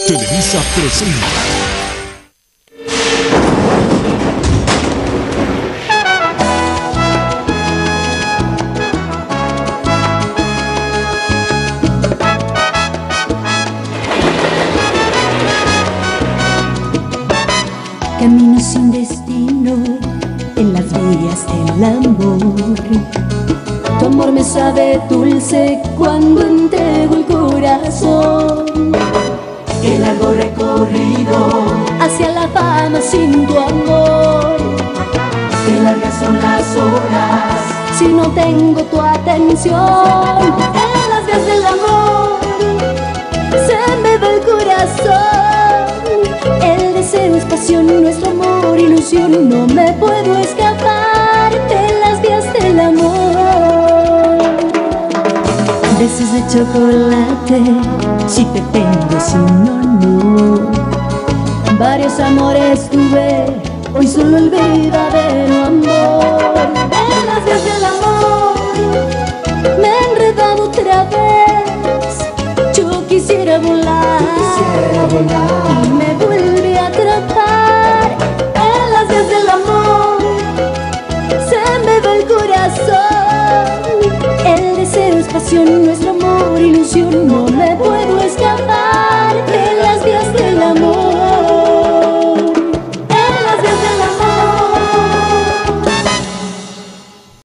Televisa presenta. Camino sin destino en las vías del amor. Tu amor me sabe dulce cuando entrego el corazón. Qué largo recorrido hacia la fama sin tu amor. Qué largas son las horas si no tengo tu atención. En las vías del amor se me va el corazón. El deseo es pasión, nuestro amor ilusión. No me puedo escapar de las vías del amor. Besos de chocolate, si te tengo, si no, no. Varios amores tuve, hoy solo el verdadero amor.